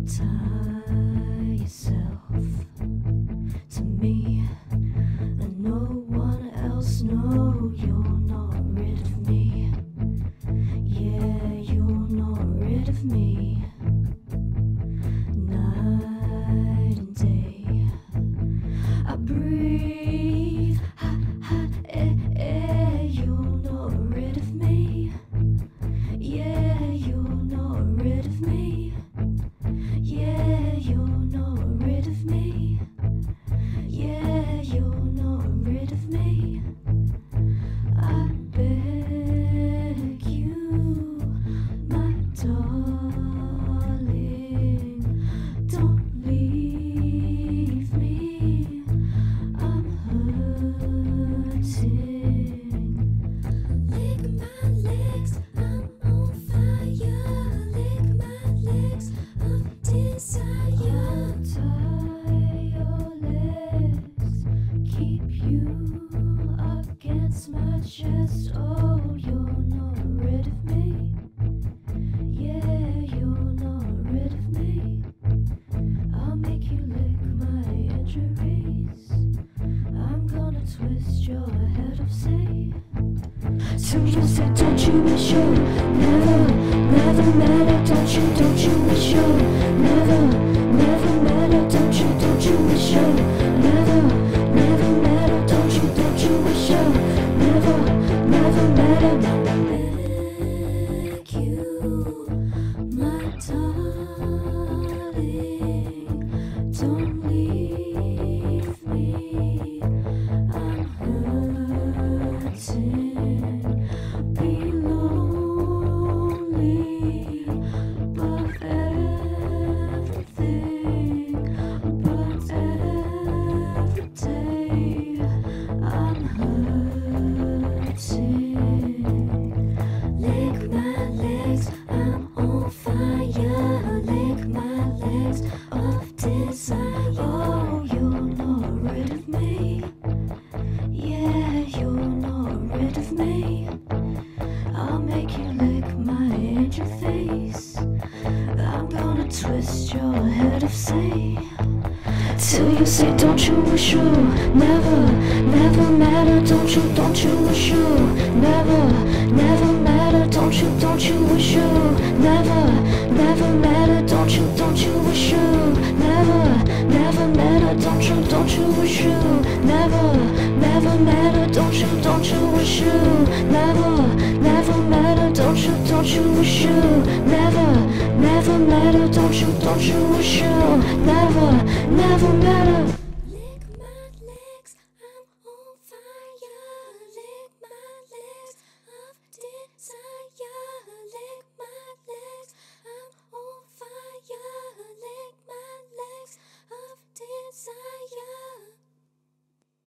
Tie yourself to me, and no one else. No, you're not rid of me. Yeah, you're not rid of me. Night and day, I breathe hot air. You're not rid of me. Yeah, you're not rid of me. Yeah, you're not rid of me. Yeah, you're not rid of me. I beg you, my darling, don't leave me. I'm hurting. Lick my legs, I'm on fire. Lick my legs of desire. Tie your legs, keep you against my chest. Oh, you're not rid of me. Yeah, you're not rid of me. I'll make you lick my injuries. I'm gonna twist your head off, say. So you said, don't you wish you never matter? Don't you wish you never matter? Don't you wish you never matter? Don't you wish you never matter? Beg you, my darling, don't leave me. I'm hurting. Be lonely, but everything, but every day I'm hurting. Lick my legs, I'm on fire. Lick my legs of desire. Oh, you're not rid of me. Yeah, you're not rid of me. I'll make you lick my angel face. I'm gonna twist your head off, say. Till you say, don't you wish you never matter? Don't you wish you never matter? Don't you wish you never matter? Don't you wish you never matter? Don't you wish you never matter? Don't you wish you never matter? Don't you wish you never matter? Don't you wish you never matter?